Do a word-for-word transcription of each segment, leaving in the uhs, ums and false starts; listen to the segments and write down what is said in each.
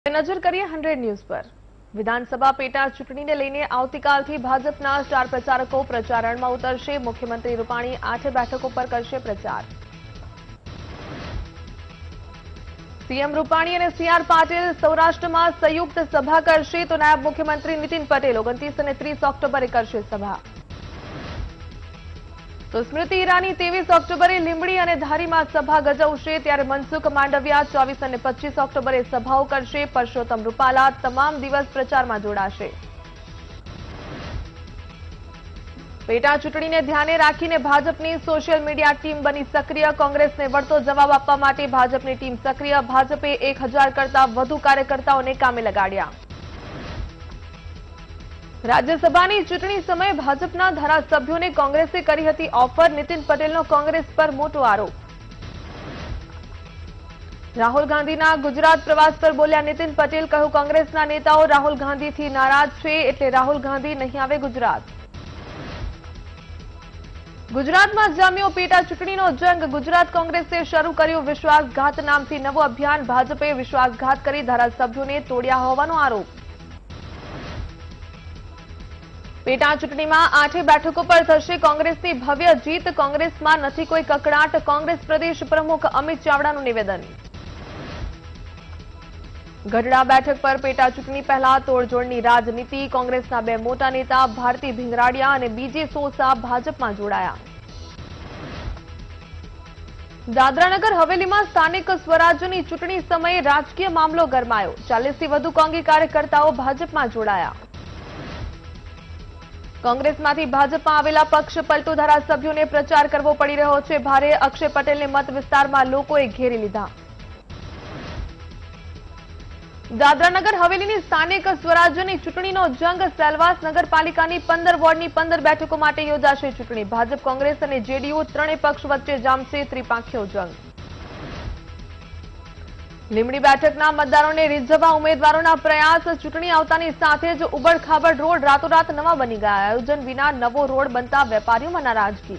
નજર કરીએ hundred news પર। વિધાનસભા પેટા ચૂંટણીને લઈને આવતીકાલથી ભાજપના સ્ટાર પ્રચારકો પ્રચારણમાં ઉતરશે। મુખ્યમંત્રી રૂપાણી આઠ બેઠકો પર કરશે પ્રચાર। સીએમ રૂપાણી અને સી આર પાટીલ સૌરાષ્ટ્રમાં સંયુક્ત સભા કરશે, તો નાયબ મુખ્યમંત્રી નીતિન પટેલ ઓગણત્રીસ અને ત્રીસ ઓક્ટોબરે કરશે સભા। तो स्मृति ईरानी तेवीस ऑक्टोबरे લીંબડી અને ધારીમાં સભા ગજવશે, ત્યારે મનસુખ માંડવિયા ચોવીસ અને પચીસ ઓક્ટોબરે સભાઓ કરશે। પરસોત્તમ રૂપાલા તમામ દિવસ પ્રચારમાં જોડાશે। પેટા ચૂંટણીને ધ્યાને રાખીને ભાજપની સોશિયલ મીડિયા ટીમ બની સક્રિય। કોંગ્રેસને વળતો જવાબ આપવા માટે ભાજપની ટીમ સક્રિય। ભાજપે એક હજાર કરતા વધુ કાર્યકર્તાઓને કામે લગાડ્યા। राज्यसभाની ચૂંટણી સમયે ભાજપના ધારાસભ્યોને કોંગ્રેસે કરી હતી ઓફર। નીતિન પટેલનો કોંગ્રેસ પર મોટો આરોપ। રાહુલ ગાંધીના ગુજરાત પ્રવાસ પર બોલ્યા નીતિન પટેલ, કહ્યું કોંગ્રેસના નેતાઓ રાહુલ ગાંધીથી નારાજ છે, એટલે રાહુલ ગાંધી નહીં આવે ગુજરાત। ગુજરાતમાં જામ્યો પેટા ચૂંટણીનો જંગ। ગુજરાત કોંગ્રેસે શરૂ કર્યું વિશ્વાસઘાત નામથી નવું અભિયાન। ભાજપે વિશ્વાસઘાત કરી ધારાસભ્યોને તોડ્યા હોવાનો આરોપ। પેટા ચૂંટણીમાં આઠે બેઠકો પર થશે કોંગ્રેસની ભવ્ય જીત। કોંગ્રેસમાં નથી કોઈ કકડાટ। કોંગ્રેસ પ્રદેશ પ્રમુખ અમિત ચાવડાનું નિવેદન। ગઢડા બેઠક પર પેટા ચૂંટણી પહેલા તોડજોડની રાજનીતિ। કોંગ્રેસના બે મોટા નેતા ભારતી ભીંગરાડિયા અને બીજે સોસા ભાજપમાં જોડાયા। દાદરાનગર હવેલીમાં સ્થાનિક સ્વરાજ્યની ચૂંટણી સમયે રાજકીય મામલો ગરમાયો। ચાલીસથી વધુ કોંગી કાર્યકર્તાઓ ભાજપમાં જોડાયા। કોંગ્રેસમાંથી ભાજપમાં આવેલા પક્ષ પલટુ ધારાસભ્યોને પ્રચાર કરવો પડી રહ્યો છે ભારે। અક્ષય પટેલને મત વિસ્તારમાં લોકોએ ઘેરી લીધા। દાદરાનગર હવેલીની સ્થાનિક સ્વરાજ્યની ચૂંટણીનો જંગ। સેલવાસ નગરપાલિકાની પંદર વોર્ડની પંદર બેઠકો માટે યોજાશે ચૂંટણી। ભાજપ કોંગ્રેસ અને જેડીયુ ત્રણેય પક્ષ વચ્ચે જામશે ત્રિપાંખીયો જંગ। લીંબડી બેઠકના મતદારોને રીઝવવા ઉમેદવારોના પ્રયાસ। ચૂંટણી આવતાની સાથે જ ઉબડખાબડ રોડ રાતોરાત નવા બની ગયા। આયોજન વિના નવો રોડ બનતા વેપારીઓમાં નારાજગી।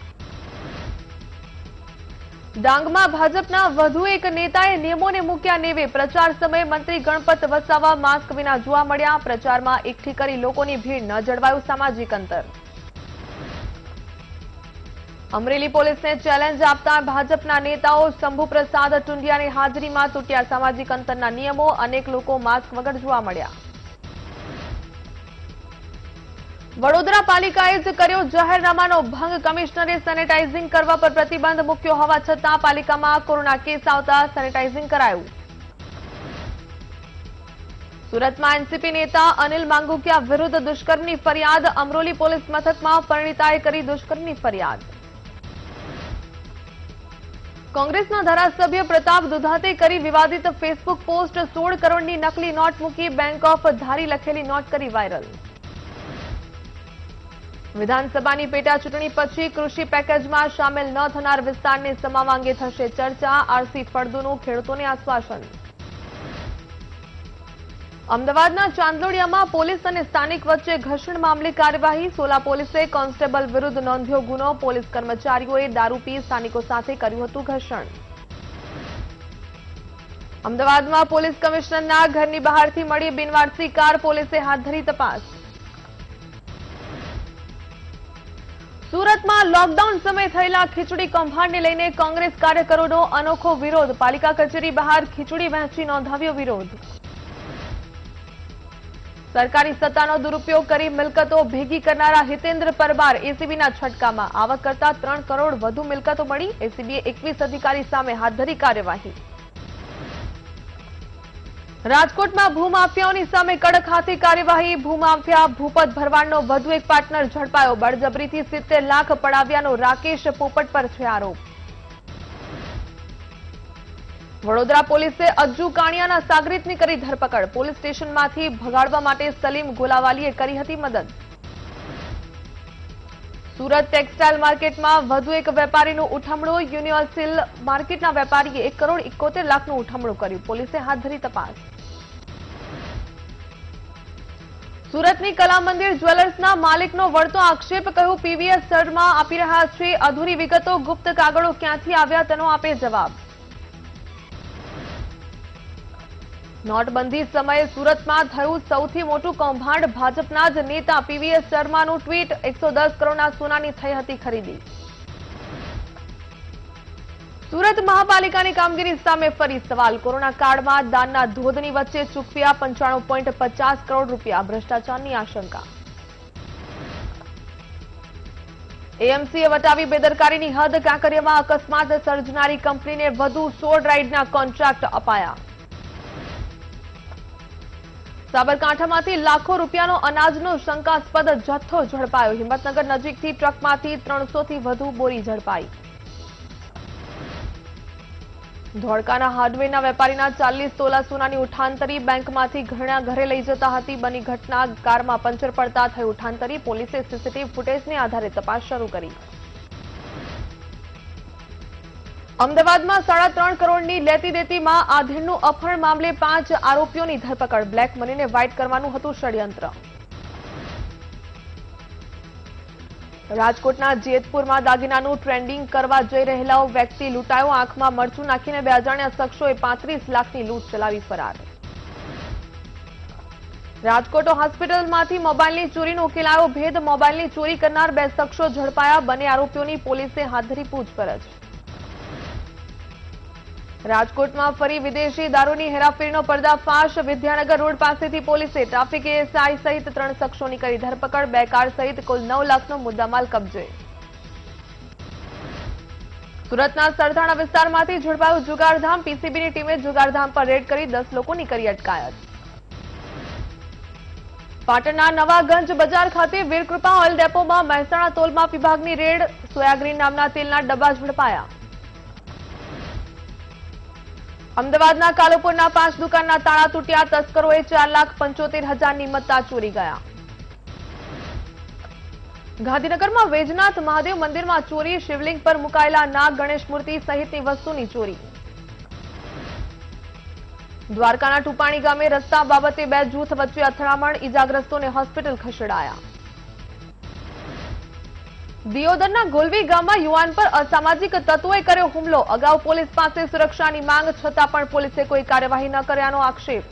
ડાંગમાં ભાજપના વધુ એક નેતાએ નિયમોને મૂક્યા નેવે। પ્રચાર સમયે મંત્રી ગણપત વસાવા માસ્ક વિના જોવા મળ્યા। પ્રચારમાં એકઠી કરી લોકોની ભીડ ન જળવાયું સામાજિક અંતર। અમરેલી પોલીસને ચેલેન્જ આપતા ભાજપના નેતાઓ શંભુ પ્રસાદ ટુંડિયાની હાજરીમાં તૂટ્યા સામાજિક અંતરના નિયમો। અનેક લોકો માસ્ક વગર જોવા મળ્યા। વડોદરા પાલિકાએ જ કર્યો જાહેરનામાનો ભંગ। કમિશનરે સેનેટાઇઝિંગ કરવા પર પ્રતિબંધ મૂક્યો હોવા છતાં પાલિકામાં કોરોના કેસ આવતા સેનેટાઇઝિંગ કરાયું। સુરતમાં એનસીપી नेता अनिल मांगुकिया विरुद्ध दुष्कर्मની ફરિયાદ। અમરોલી પોલીસ મથકમાં પરિણીતાએ કરી દુષ્કર્મની ફરિયાદ। કોંગ્રેસના ધારાસભ્ય પ્રતાપ દુધાતે કરી વિવાદિત ફેસબુક પોસ્ટ। સોળ કરોડની નકલી નોટ મૂકી બેંક ઓફ ધારી લખેલી નોટ કરી વાયરલ। વિધાનસભાની પેટા ચૂંટણી પછી કૃષિ પેકેજમાં સામેલ ન થનાર વિસ્તારને સમાવવા અંગે થશે ચર્ચા। આરસી ફળદુનું ખેડૂતોને આશ્વાસન। અમદાવાદના ચાંદલોડિયામાં પોલીસ અને સ્થાનિક વચ્ચે ઘર્ષણ મામલે કાર્યવાહી। સોલા પોલીસે કોન્સ્ટેબલ વિરુદ્ધ નોંધ્યો ગુનો। પોલીસ કર્મચારીઓએ દારૂ પી સ્થાનિકો સાથે કર્યું હતું ઘર્ષણ। અમદાવાદમાં પોલીસ કમિશનરના ઘરની બહારથી મળી બિનવારસી કાર। પોલીસે હાથ ધરી તપાસ। સુરતમાં લોકડાઉન સમયે થયેલા ખીચડી કૌભાંડને લઈને કોંગ્રેસ કાર્યકરોનો અનોખો વિરોધ। પાલિકા કચેરી બહાર ખીચડી વહેંચી નોંધાવ્યો વિરોધ। સરકારી સત્તાનો દુરુપયોગ કરી મિલકતો ભેગી કરનારા હિતેન્દ્ર પરમાર એસીબીના છટકામાં। આવક કરતા ત્રણ કરોડ વધુ મિલકતો મળી। એસીબીએ એકવીસ અધિકારી સામે હાથ ધરી કાર્યવાહી। રાજકોટમાં ભૂમાફિયાઓની સામે કડક હાથે કાર્યવાહી। ભૂમાફિયા ભૂપત ભરવાડનો વધુ એક પાર્ટનર ઝડપાયો। બળજબરીથી સિત્તેર લાખ પડાવ્યાનો રાકેશ પોપટ પર છે આરોપ। વડોદરા પોલીસે અજ્જુ કાણિયાના સાગરીતની કરી ધરપકડ। પોલીસ સ્ટેશનમાંથી ભગાડવા માટે સલીમ ગોલાવાલીએ કરી હતી મદદ। સુરત ટેક્સટાઇલ માર્કેટમાં વધુ એક વેપારીનું ઉઠમણું। યુનિવર્સલ માર્કેટના વેપારીએ એક કરોડ એકોતેર લાખનું ઉઠમણું કર્યું। પોલીસે હાથ ધરી તપાસ। સુરતની કલા મંદિર જ્વેલર્સના માલિકનો વળતો આક્ષેપ। કહ્યું પીવીએસ શર્મા આપી રહ્યા છે અધૂરી વિગતો। ગુપ્ત કાગળો ક્યાંથી આવ્યા તેનો આપે જવાબ। નોટબંધી સમયે સુરતમાં થયું સૌથી મોટું કૌભાંડ. ભાજપના જ નેતા પીવીએસ શર્માનું ટ્વીટ. એકસો દસ કરોડના સોનાની થઈ હતી ખરીદી. સુરત મહાપાલિકાની કામગીરી સામે ફરી સવાલ. કોરોના કાળમાં દાનના ધોધની વચ્ચે ચૂકવ્યા પંચાણું પોઈન્ટ પચાસ કરોડ રૂપિયા. ભ્રષ્ટાચારની આશંકા. એએમસીએ વટાવી બેદરકારીની હદ. કાંકરિયામાં અકસ્માત સર્જનારી કંપનીને વધુ સોળ રાઇડના કોન્ટ્રાક્ટ અપાયા. સાબરકાંઠામાંથી લાખો રૂપિયાનો અનાજનો શંકાસ્પદ જથ્થો ઝડપાયો. હિંમતનગર નજીકથી ટ્રકમાંથી ત્રણસો થી વધુ બોરી ઝડપાઈ. ધોળકાના હાર્ડવેરના વેપારીના ચાલીસ તોલા સોનાની ઉઠાંતરી. બેંકમાંથી ઘરેણા ઘરે લઈ જતા હતી બની ઘટના. કારમાં પંચર પડતા થઈ ઉઠાંતરી. પોલીસે સીસીટીવી ફૂટેજને આધારે તપાસ શરૂ કરી. અમદાવાદમાં સાડા ત્રણ કરોડની લેતી દેતીમાં આધેડનું અપહરણ મામલે પાંચ આરોપીઓની ધરપકડ. બ્લેક મનીને વ્હાઇટ કરવાનું હતું ષડયંત્ર. રાજકોટના જેતપુરમાં દાગીનાનું ટ્રેન્ડિંગ કરવા જઈ રહેલો વ્યક્તિ લૂંટાયો. આંખમાં મરચું નાખીને બે અજાણ્યા શખ્સોએ પાંત્રીસ લાખની લૂંટ ચલાવી ફરાર. રાજકોટ હોસ્પિટલમાંથી મોબાઈલની ચોરીનો ઉકેલાયો ભેદ. મોબાઈલની ચોરી કરનાર બે શખ્સો ઝડપાયા. બંને આરોપીઓની પોલીસે હાથ ધરી પૂછપરછ. રાજકોટમાં ફરી વિદેશી દારૂની હેરાફેરીનો પર્દાફાશ. વિદ્યાનગર રોડ પાસેથી પોલીસે ટ્રાફિક એએસઆઈ સહિત ત્રણ શખ્સોની કરી ધરપકડ. બે કાર સહિત કુલ નવ લાખનો મુદ્દામાલ કબજે. સુરતના સરથાણા વિસ્તારમાંથી ઝડપાયું જુગારધામ. પીસીબીની ટીમે જુગારધામ પર રેડ કરી દસ લોકોની કરી અટકાયત. પાટણના નવાગંજ બજાર ખાતે વીરકૃપા ઓઇલ ડેપોમાં મહેસાણા તોલમાપ વિભાગની રેડ. સોયાગ્રીન નામના તેલના ડબ્બા ઝડપાયા. અમદાવાદના કાલુપુરના પાંચ દુકાનના તાળા તૂટ્યા. તસ્કરોએ ચાર લાખ પંચોતેર હજારની મત્તા ચોરી ગયા. ગાંધીનગરમાં વૈજનાથ મહાદેવ મંદિરમાં ચોરી. શિવલિંગ પર મુકાયેલા નાગ ગણેશ મૂર્તિ સહિતની વસ્તુની ચોરી. દ્વારકાના ટુપાણી ગામે રસ્તા બાબતે બે જૂથ વચ્ચે અથડામણ. ઇજાગ્રસ્તોને હોસ્પિટલ ખસેડાયા. દિયોદરના ગોલવી ગામમાં યુવાન પર અસામાજિક તત્વોએ કર્યો હુમલો. અગાઉ પોલીસ પાસે સુરક્ષાની માંગ છતાં પણ પોલીસે કોઈ કાર્યવાહી ન કર્યાનો આક્ષેપ.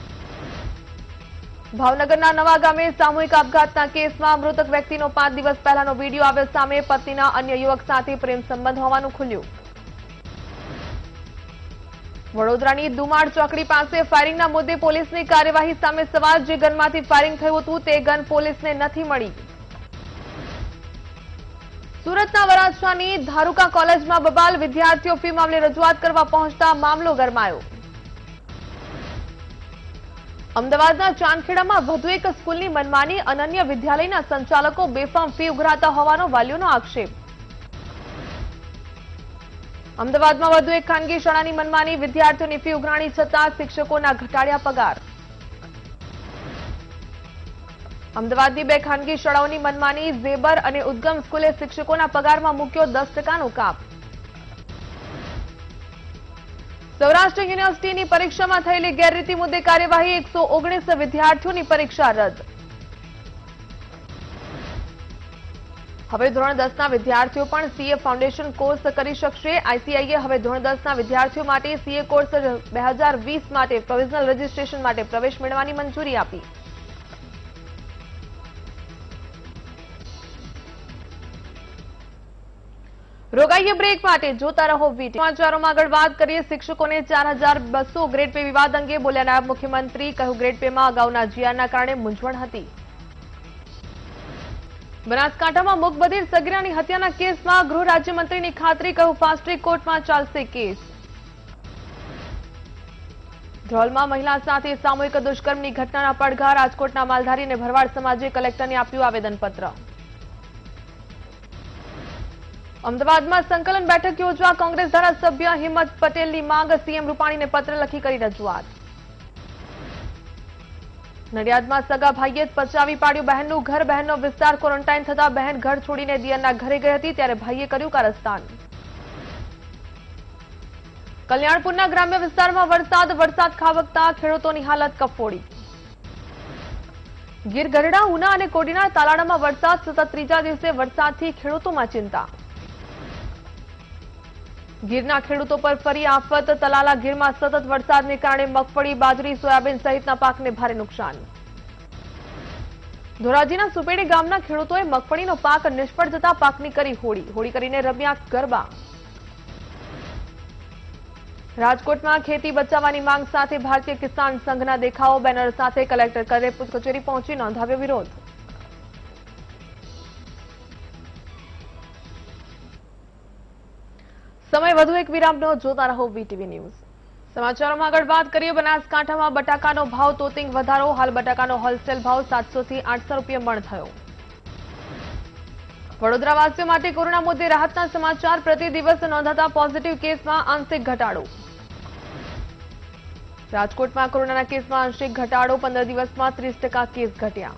ભાવનગરના નવા ગામે સામૂહિક આપઘાતના કેસમાં મૃતક વ્યક્તિનો પાંચ દિવસ પહેલાનો વિડીયો આવ્યો સામે. પત્નીના અન્ય યુવક સાથે પ્રેમ સંબંધ હોવાનું ખુલ્યું. વડોદરાની દુમાડ ચોકડી પાસે ફાયરિંગના મુદ્દે પોલીસની કાર્યવાહી સામે સવાલ. જે ગનમાંથી ફાયરિંગ થયું હતું તે ગન પોલીસને નથી મળી. સુરતના વરાછાની ધારુકા કોલેજમાં બબાલ. વિદ્યાર્થીઓ ફી મામલે રજૂઆત કરવા પહોંચતા મામલો ગરમાયો. અમદાવાદના ચાંદખેડામાં વધુ એક સ્કૂલની મનમાની. અનન્ય વિદ્યાલયના સંચાલકો બેફામ ફી ઉઘરાતા હોવાનો વાલીઓનો આક્ષેપ. અમદાવાદમાં વધુ એક ખાનગી શાળાની મનમાની. વિદ્યાર્થીઓની ફી ઉઘરાણી છતાં શિક્ષકોના ઘટાડ્યા પગાર. અમદાવાદની બે ખાનગી શાળાઓની મનમાની. ઝેબર અને ઉદ્ગમ સ્કૂલે શિક્ષકોના પગારમાં મૂક્યો દસ ટકાનો કાપ. સૌરાષ્ટ્ર યુનિવર્સિટીની પરીક્ષામાં થયેલી ગેરરીતિ મુદ્દે કાર્યવાહી. એકસો ઓગણીસ વિદ્યાર્થીઓની પરીક્ષા રદ. હવે ધોરણ દસના વિદ્યાર્થીઓ પણ સીએ ફાઉન્ડેશન કોર્સ કરી શકશે. આઈસીઆઈએ હવે ધોરણ દસના વિદ્યાર્થીઓ માટે સીએ કોર્સ બે હજાર વીસ માટે પ્રોવિઝનલ રજીસ્ટ્રેશન માટે પ્રવેશ મેળવવાની મંજૂરી આપી. રોગાઈએ બ્રેક માટે જોતા રહો વીટી. સમાચારોમાં આગળ વાત કરીએ. શિક્ષકોને ચાર હજાર બસો ગ્રેડ પે વિવાદ અંગે બોલ્યા નાયબ મુખ્યમંત્રી. કહ્યું ગ્રેડ પેમાં અગાઉના જીઆરના કારણે મૂંઝવણ હતી. બનાસકાંઠામાં મૂકબધિર સગીરાની હત્યાના કેસમાં ગૃહ રાજ્યમંત્રીની ખાતરી. કહ્યું ફાસ્ટ ટ્રેક કોર્ટમાં ચાલશે કેસ. ધ્રોલમાં મહિલા સાથે સામૂહિક દુષ્કર્મની ઘટનાના પડઘા. રાજકોટના માલધારી અને ભરવાડ સમાજે કલેક્ટરને આપ્યું આવેદનપત્ર. અમદાવાદમાં સંકલન બેઠક યોજવા કોંગ્રેસ ધારાસભ્ય હિંમત પટેલની માંગ. સીએમ રૂપાણીને પત્ર લખી કરી રજૂઆત. નડિયાદમાં સગા ભાઈએ પચાવી પાડ્યું બહેનનું ઘર. બહેનનો વિસ્તાર ક્વોરન્ટાઇન થતા બહેન ઘર છોડીને દિયરના ઘરે ગઈ હતી ત્યારે ભાઈએ કર્યું કારસ્તાન. કલ્યાણપુરના ગ્રામ્ય વિસ્તારમાં વરસાદ વરસાદ ખાબકતા ખેડૂતોની હાલત કફોડી. ગીર ગઢડા, ઉના અને કોડીનાર તાલાળામાં વરસાદ. સતત ત્રીજા દિવસે વરસાદથી ખેડૂતોમાં ચિંતા. ગીરના ખેડૂતો પર ફરી આફત. તલાલા ગીરમાં સતત વરસાદને કારણે મગફળી, બાજરી, સોયાબીન સહિતના પાકને ભારે નુકસાન. ધોરાજીના સુપેડી ગામના ખેડૂતોએ મગફળીનો પાક નિષ્ફળ જતા પાકની કરી હોળી. હોળી કરીને રમ્યા ગરબા. રાજકોટમાં ખેતી બચાવવાની માંગ સાથે ભારતીય કિસાન સંઘના દેખાવો. બેનર સાથે કલેક્ટર કચેરી પહોંચી નોંધાવ્યો વિરોધ. સમય વધુ એક વિરામનો. જોતા રહો વીટીવી ન્યૂઝ. સમાચારોમાં આગળ વાત કરીએ. બનાસકાંઠામાં બટાકાનો ભાવ તોતિંગ વધારો. હાલ બટાકાનો હોલસેલ ભાવ સાતસો થી આઠસો રૂપિયા મણ થયો. વડોદરાવાસીઓ માટે કોરોના મુદ્દે રાહતના સમાચાર. પ્રતિ દિવસ નોંધાતા પોઝિટિવ કેસમાં આંશિક ઘટાડો. રાજકોટમાં કોરોનાના કેસમાં આંશિક ઘટાડો. પંદર દિવસમાં ત્રીસ ટકા કેસ ઘટ્યા.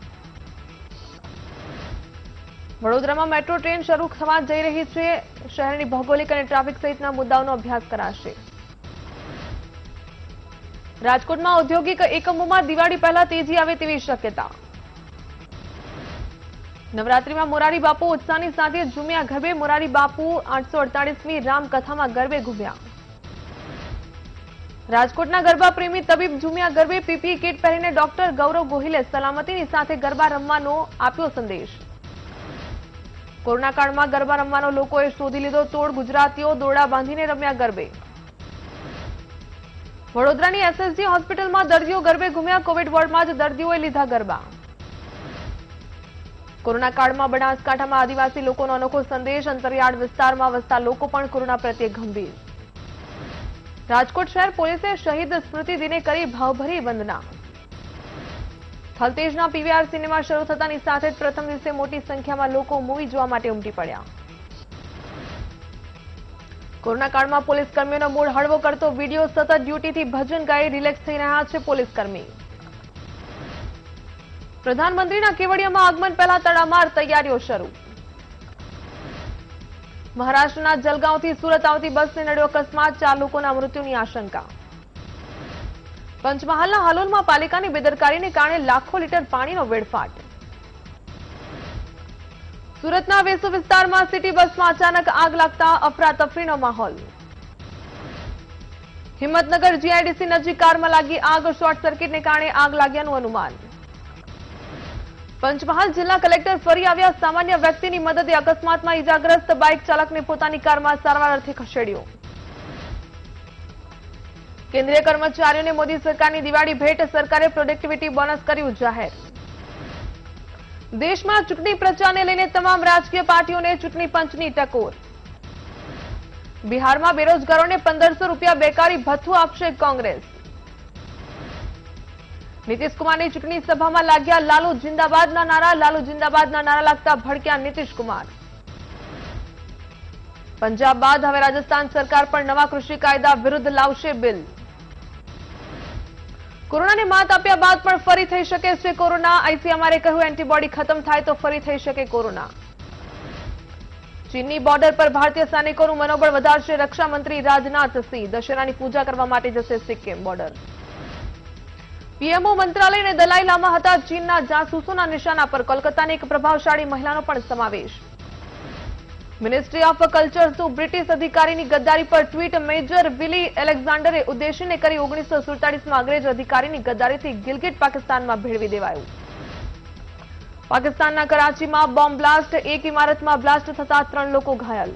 વડોદરામાં મેટ્રો ટ્રેન શરૂ થવા જઈ રહી છે. શહેરની ભૌગોલિક અને ટ્રાફિક સહિતના મુદ્દાઓનો અભ્યાસ કરાશે. રાજકોટમાં ઔદ્યોગિક એકમોમાં દિવાળી પહેલા તેજી આવે તેવી શક્યતા. નવરાત્રીમાં મોરારી બાપુ ઉત્સાહની સાથે ઝૂમ્યા ગરબે. મોરારી બાપુ આઠસો અડતાલીસમી રામકથામાં ગરબે ઘૂમ્યા. રાજકોટના ગરબા પ્રેમી તબીબ ઝૂમ્યા ગરબે. પીપીઈ કિટ પહેરીને ડોક્ટર ગૌરવ ગોહિલે સલામતીની સાથે ગરબા રમવાનો આપ્યો સંદેશ. કોરોના કાળમાં ગરબા રમવાનો લોકોએ શોધી લીધો તોડ. ગુજરાતીઓ દોરડા બાંધીને રમ્યા ગરબે. વડોદરાની એસએસજી હોસ્પિટલમાં દર્દીઓ ગરબે ઘૂમ્યા. કોવિડ વોર્ડમાં જ દર્દીઓએ લીધા ગરબા. કોરોના કાળમાં બનાસકાંઠામાં આદિવાસી લોકોનો અનોખો સંદેશ. અંતરિયાળ વિસ્તારમાં વસતા લોકો પણ કોરોના પ્રત્યે ગંભીર. રાજકોટ શહેર પોલીસે શહીદ સ્મૃતિ દિને કરી ભાવભરી વંદના. થલતેજના પીવીઆર સિનેમા શરૂ થતાની સાથે જ પ્રથમ દિવસે મોટી સંખ્યામાં લોકો મૂવી જોવા માટે ઉમટી પડ્યા. કોરોના કાળમાં પોલીસ કર્મીઓનો મૂડ હળવો કરતો વિડીયો. સતત ડ્યુટીથી ભજન ગાઈ રિલેક્સ થઈ રહ્યા છે પોલીસ કર્મી. પ્રધાનમંત્રીના કેવડિયામાં આગમન પહેલા તડામાર તૈયારીઓ શરૂ. મહારાષ્ટ્રના જલગાંવથી સુરત આવતી બસને નડ્યો અકસ્માત. ચાર લોકોના મૃત્યુની આશંકા. પંચમહાલના હાલોલમાં પાલિકાની બેદરકારીને કારણે લાખો લીટર પાણીનો વેડફાટ. સુરતના વેસુ વિસ્તારમાં સિટી બસમાં અચાનક આગ લાગતા અફરાતફરીનો માહોલ. હિંમતનગર જીઆઈડીસી નજીક કારમાં લાગી આગ. શોર્ટ સર્કિટને કારણે આગ લાગ્યાનું અનુમાન. પંચમહાલ જિલ્લા કલેક્ટર ફરી આવ્યા. સામાન્ય વ્યક્તિની મદદે અકસ્માતમાં ઇજાગ્રસ્ત બાઇક ચાલકને પોતાની કારમાં સારવાર અર્થે ખસેડ્યો. કેન્દ્રીય કર્મચારીઓને મોદી સરકારની દિવાળી ભેટ. સરકારે પ્રોડક્ટિવિટી બોનસ કર્યું જાહેર. દેશમાં ચૂંટણી પ્રચારને લઈને તમામ રાજકીય પાર્ટીઓને ચૂંટણી પંચની ટકોર. બિહારમાં બેરોજગારોને પંદરસો રૂપિયા બેકારી ભથ્થું આપશે કોંગ્રેસ. નીતિશકુમારની ચૂંટણી સભામાં લાગ્યા લાલુ જિંદાબાદના નારા. લાલુ જિંદાબાદના નારા લાગતા ભડક્યા નીતિશકુમાર. પંજાબ બાદ હવે રાજસ્થાન સરકાર પણ નવા કૃષિ કાયદા વિરુદ્ધ લાવશે બિલ. કોરોનાને માત આપ્યા બાદ પણ ફરી થઈ શકે છે કોરોના. આઈસીએમઆરે કહ્યું એન્ટીબોડી ખતમ થાય તો ફરી થઈ શકે કોરોના. ચીનની બોર્ડર પર ભારતીય સૈનિકોનું મનોબળ વધારશે રક્ષામંત્રી રાજનાથસિંહ. દશેરાની પૂજા કરવા માટે જશે સિક્કિમ બોર્ડર. પીએમઓ મંત્રાલય અને દલાઈ લામા હતા ચીનના જાસૂસોના નિશાના પર. કોલકાતાની એક પ્રભાવશાળી મહિલાનો પણ સમાવેશ. મિનિસ્ટ્રી ઓફ કલ્ચર્સનું બ્રિટિશ અધિકારીની ગદ્દારી પર ટ્વીટ. મેજર વિલી એલેક્ઝાન્ડરે ઉદ્દેશીને કરી ઓગણીસો સુડતાલીસમાં અંગ્રેજ અધિકારીની ગદ્દારીથી ગિલગિટ પાકિસ્તાનમાં ભેળવી દેવાયું. પાકિસ્તાનના કરાચીમાં બોમ્બ બ્લાસ્ટ. એક ઇમારતમાં બ્લાસ્ટ થતા ત્રણ લોકો ઘાયલ.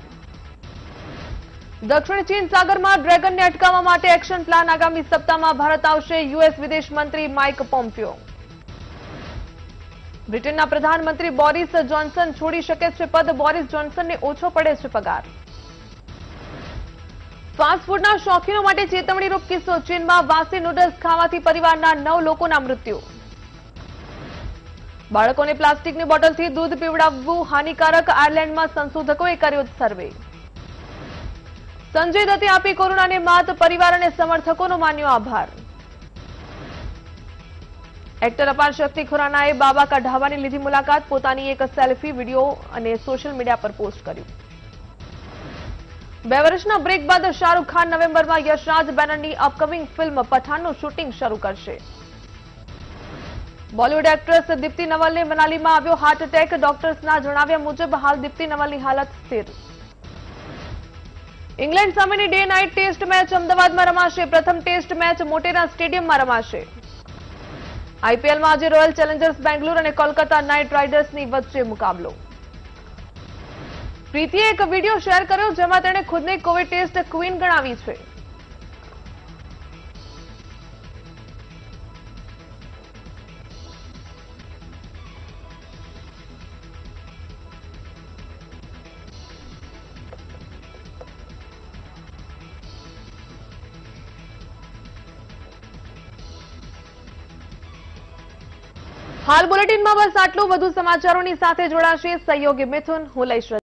દક્ષિણ ચીન સાગરમાં ડ્રેગનને અટકાવવા માટે એક્શન પ્લાન. આગામી સપ્તાહમાં ભારત આવશે યુએસ વિદેશ મંત્રી માઇક પોમ્પિયો. બ્રિટનના પ્રધાનમંત્રી બોરિસ જોન્સન છોડી શકે છે પદ. બોરિસ જોન્સનને ઓછો પડે છે પગાર. ફાસ્ટ ફૂડના શોખીનો માટે ચેતવણીરૂપ કિસ્સો. ચીનમાં વાસી નૂડલ્સ ખાવાથી પરિવારના નવ લોકોના મૃત્યુ. બાળકોને પ્લાસ્ટિકની બોટલથી દૂધ પીવડાવવું હાનિકારક. આયર્લેન્ડમાં સંશોધકોએ કર્યો સર્વે. સંજય દત્તે આપી કોરોનાને માત. પરિવાર અને સમર્થકોનો માન્યો આભાર. એક્ટર અપાર શક્તિ ખુરાનાએ બાબા કા ઢાબાની લીધી મુલાકાત. પોતાની એક સેલ્ફી વિડીયો અને સોશિયલ મીડિયા પર પોસ્ટ કર્યું. બે વર્ષના બ્રેક બાદ શાહરૂખ ખાન નવેમ્બરમાં યશરાજ બેનરની અપકમિંગ ફિલ્મ પઠાણનું શૂટિંગ શરૂ કરશે. બોલિવૂડ એક્ટ્રેસ દીપ્તિ નવલને મનાલીમાં આવ્યો હાર્ટ એટેક. ડોક્ટર્સના જણાવ્યા મુજબ હાલ દીપ્તિ નવલની હાલત સ્થિર. ઇંગ્લેન્ડ સામેની ડે નાઇટ ટેસ્ટ મેચ અમદાવાદમાં રમાશે. પ્રથમ ટેસ્ટ મેચ મોટેરા સ્ટેડિયમમાં રમાશે. આઈપીએલમાં આજે રોયલ ચેલેન્જર્સ બેંગ્લોર અને કોલકાતા નાઇટ રાઇડર્સની વચ્ચે મુકાબલો. પ્રીતિએ એક વિડીયો શેર કર્યો જેમાં તેણે ખુદને કોવિડ ટેસ્ટ ક્વીન ગણાવી છે. હાલ બુલેટિનમાં બસ આટલું. વધુ સમાચારોની સાથે જોડાશે સહયોગી મિથુન. હું લઈશ.